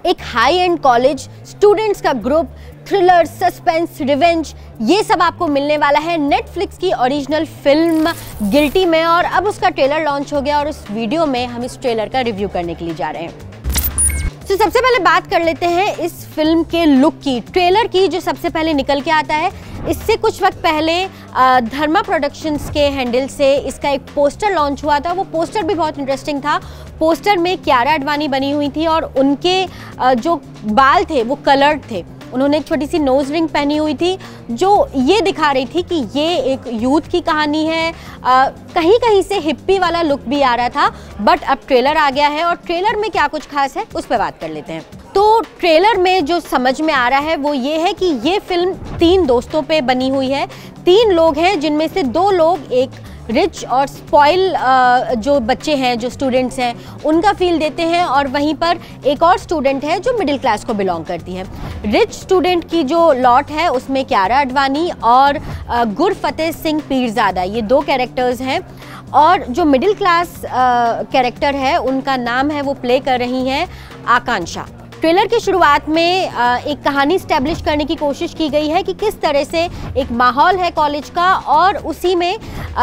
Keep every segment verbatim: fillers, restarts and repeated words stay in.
एक high end college, students का ग्रुप, थ्रिलर, सस्पेंस, रिवेंज, ये सब आपको मिलने वाला है नेटफ्लिक्स की ओरिजिनल फिल्म गिल्टी में। और अब उसका ट्रेलर लॉन्च हो गया और इस वीडियो में हम इस ट्रेलर का रिव्यू करने के लिए जा रहे हैं। तो सबसे पहले बात कर लेते हैं इस फिल्म के लुक की, ट्रेलर की, जो सबसे पहले निकल के आता है। इससे कुछ वक्त पहले धर्मा प्रोडक्शंस के हैंडल से इसका एक पोस्टर लॉन्च हुआ था। वो पोस्टर भी बहुत इंटरेस्टिंग था। पोस्टर में कियारा आडवाणी बनी हुई थी और उनके जो बाल थे वो कलर्ड थे। उन्होंने एक छोटी सी नोज रिंग पहनी हुई थी जो ये दिखा रही थी कि ये एक यूथ की कहानी है। आ, कहीं कहीं से हिप्पी वाला लुक भी आ रहा था, बट अब ट्रेलर आ गया है और ट्रेलर में क्या कुछ खास है उस पर बात कर लेते हैं। तो ट्रेलर में जो समझ में आ रहा है वो ये है कि ये फिल्म तीन दोस्तों पे बनी हुई है। तीन लोग हैं जिनमें से दो लोग एक रिच और स्पॉइल जो बच्चे हैं, जो स्टूडेंट्स हैं, उनका फील देते हैं, और वहीं पर एक और स्टूडेंट है जो मिडिल क्लास को बिलोंग करती है। रिच स्टूडेंट की जो लॉट है उसमें कियारा आडवाणी और गुरफतेह सिंह पीरजादा, ये दो कैरेक्टर्स हैं। और जो मिडिल क्लास कैरेक्टर है उनका नाम है, वो प्ले कर रही हैं आकांक्षा। ट्रेलर की शुरुआत में एक कहानी स्टैब्लिश करने की कोशिश की गई है कि किस तरह से एक माहौल है कॉलेज का, और उसी में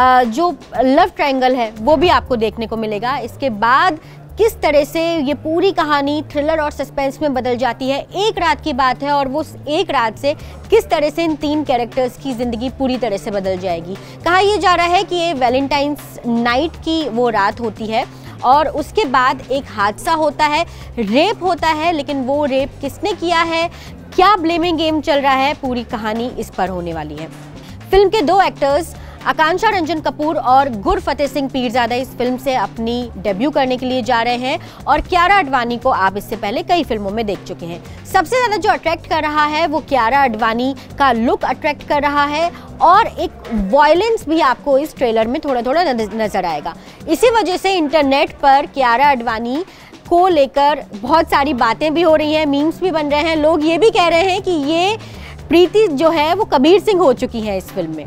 जो लव ट्रायंगल है वो भी आपको देखने को मिलेगा। इसके बाद किस तरह से ये पूरी कहानी थ्रिलर और सस्पेंस में बदल जाती है। एक रात की बात है और वो एक रात से किस तरह से इन तीन कैरेक्टर्स की ज़िंदगी पूरी तरह से बदल जाएगी। कहा यह जा रहा है कि ये वैलेंटाइंस नाइट की वो रात होती है और उसके बाद एक हादसा होता है, रेप होता है, लेकिन वो रेप किसने किया है, क्या ब्लेमिंग गेम चल रहा है, पूरी कहानी इस पर होने वाली है। फिल्म के दो एक्टर्स आकांक्षा रंजन कपूर और गुरफतेह सिंह पीरजादा इस फिल्म से अपनी डेब्यू करने के लिए जा रहे हैं, और कियारा आडवाणी को आप इससे पहले कई फिल्मों में देख चुके हैं। सबसे ज़्यादा जो अट्रैक्ट कर रहा है वो कियारा आडवाणी का लुक अट्रैक्ट कर रहा है, और एक वॉयलेंस भी आपको इस ट्रेलर में थोड़ा थोड़ा नजर आएगा। इसी वजह से इंटरनेट पर कियारा आडवाणी को लेकर बहुत सारी बातें भी हो रही हैं, मीम्स भी बन रहे हैं। लोग ये भी कह रहे हैं कि ये प्रीति जो है वो कबीर सिंह हो चुकी है इस फिल्म में।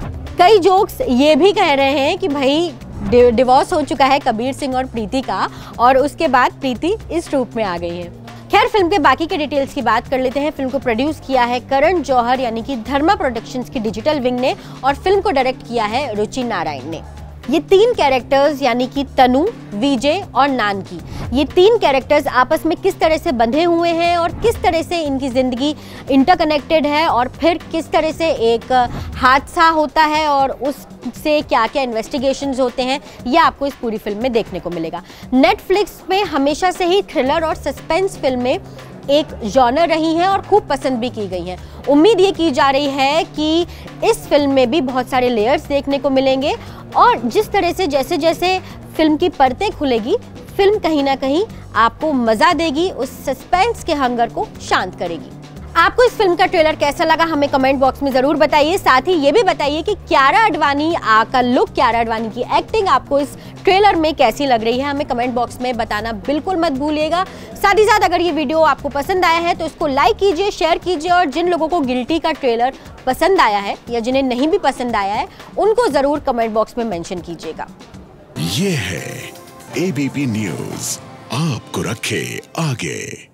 कई जोक्स ये भी कह रहे हैं कि भाई डिवोर्स हो चुका है कबीर सिंह और प्रीति का, और उसके बाद प्रीति इस रूप में आ गई है। खैर, फिल्म के बाकी के डिटेल्स की बात कर लेते हैं। फिल्म को प्रोड्यूस किया है करण जौहर यानी कि धर्मा प्रोडक्शंस की डिजिटल विंग ने, और फिल्म को डायरेक्ट किया है रुचि नारायण ने। ये तीन कैरेक्टर्स यानी कि तनु, विजय और नानकी, ये तीन कैरेक्टर्स आपस में किस तरह से बंधे हुए हैं और किस तरह से इनकी ज़िंदगी इंटरकनेक्टेड है, और फिर किस तरह से एक हादसा होता है और उससे क्या क्या इन्वेस्टिगेशंस होते हैं, ये आपको इस पूरी फिल्म में देखने को मिलेगा। नेटफ्लिक्स में हमेशा से ही थ्रिलर और सस्पेंस फिल्में एक जॉनर रही हैं और खूब पसंद भी की गई हैं। उम्मीद ये की जा रही है कि इस फिल्म में भी बहुत सारे लेयर्स देखने को मिलेंगे, और जिस तरह से जैसे जैसे फिल्म की परतें खुलेगी, फिल्म कहीं ना कहीं आपको मज़ा देगी, उस सस्पेंस के हंगर को शांत करेगी। आपको इस फिल्म का ट्रेलर कैसा लगा हमें कमेंट बॉक्स में ज़रूर बताइए। साथ ही ये भी बताइए कि कियारा आडवाणी का लुक, कियारा आडवाणी की एक्टिंग आपको इस ट्रेलर में कैसी लग रही है, हमें कमेंट बॉक्स में बताना बिल्कुल मत भूलिएगा। साथ ही साथ अगर ये वीडियो आपको पसंद आया है तो इसको लाइक कीजिए, शेयर कीजिए, और जिन लोगों को गिल्टी का ट्रेलर पसंद आया है या जिन्हें नहीं भी पसंद आया है उनको ज़रूर कमेंट बॉक्स में मेंशन कीजिएगा। ये है एबीपी न्यूज़, आपको रखे आगे।